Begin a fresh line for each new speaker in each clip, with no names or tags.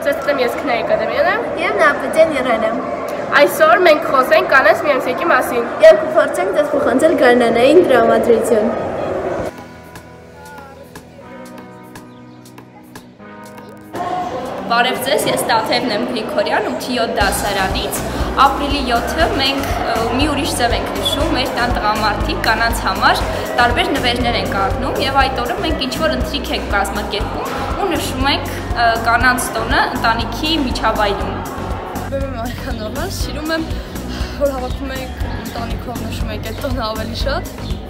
Ձեզ ես Քնայի ակադեմիան եմ
և Նապետյան Իրեն եմ։
Այսօր մենք խոսենք կանանց միամսյակի մասին
և կփորձենք ձեզ փոխանցել գարնանային տրամադրություն։
Բարև ձեզ, ես Տաթևն եմ Գրիգորյան 8-7 դասարանից։ Ապրիլի 7-ը մենք մի ուրիշ ձև ենք նշում, մեր տան տղամարդիկ կանանց համար տարբեր նվերներ ենք առնում և այդ օրը մենք ինչ-որ ընթրիք ենք կազմակերպում ու նշում ենք կանանց տոնը ընտանիքի միջավայրում։
Բեմ եմ արքանորմալ, սիրում եմ, որ հավաքում ենք ընտանիքով նշում ենք այդ տոնը ավելի շատ։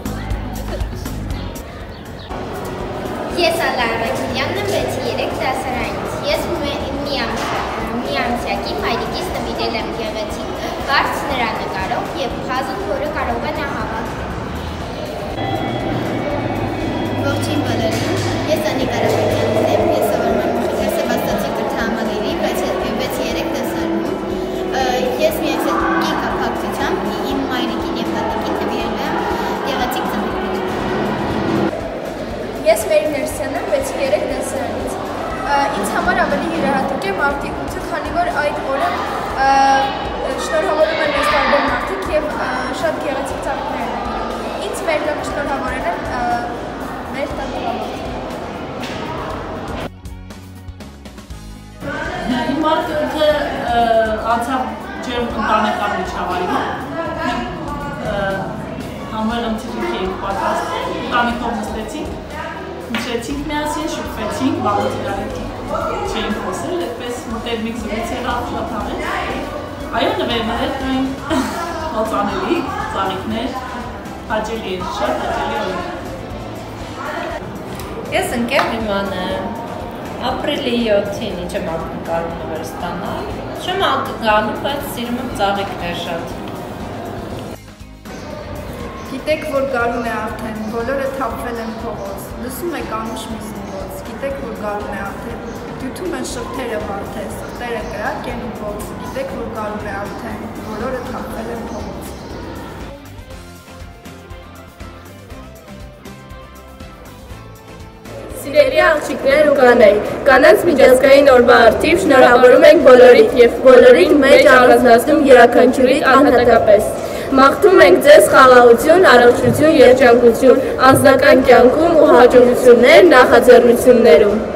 Ես Ալլա Ռակինյանն եմ 6-3 դասարանից։ Ես միամսյակի մայրիկից նվիրել եմ գեղեցիկ կարճ նրանկարով և փազլ, որը կարող է նա հավաք։
Ողջույն բոլորին, ես Անի Կարապետյանն եմ, ես սովորում եմ Սեբաստիացի կրթահամալիրի 6-3 դասարանում։ Ես միամսյակի կապակցությամբ իմ մայրիկին և տատիկին նվիրել եմ գեղեցիկ ծնողներ։
Ես Մերի Ներսյան եմ 6-3 դասարանից։ Ինձ համար ավելի յուրահատուկ է մարտի 8-ը, քանի որ այդ օրը շնորհավորում են մեզ տարբեր մարդիկ և շատ գեղեցիկ ծաղիկներ են։ Ինձ մեր տանը շնորհավորել են մեր տան տղամարդիկ։
Իմ մարտի 8-ը անցավ ջերմ ընտանեկան միջավայրում։ Համեղ ընթրիք էինք պատրաստել, ընտանիքով նստեցինք, նշեցինք միասին, շփվեցինք, վաղուց իրար չէինք խոսել, այդպես մտերմիկ զրույց եղավ, շատ հավես։ Այո, նվերներ կային, հոծանելի, ծաղիկներ, հաճելի էր, շատ հաճելի օր։
Ես ընկեր Իման եմ, ապրիլի 7-ին ինչ եմ ակնկալում նվեր ստանալ, չեմ ակնկալում, բայց սիրում եմ ծաղիկներ շատ։
Գիտեք, որ գարուն է արդեն, բոլորը թափվել են փողոց, լսում եք անուշ մի զնգոց, գիտեք, որ գարուն է արդեն, դյութում են շղթերը վարդեր, սղտերը կրակ են ու ոց, գիտեք, որ գարուն է արդեն, բոլորը թափվել են փողոց։
Սիրելի աղջիկներ ու կանայք, կանանց միջազգային օրվա առթիվ շնորհավորում ենք բոլորիդ և բոլորին մեջ առանձնացնում յուրաքանչյուրիդ անհատակապես։ Մաղթում ենք ձեզ խաղաղություն, առողջություն, երջանկություն, անձնական կյանքում ու հաջողություններ նախաձեռնություններում։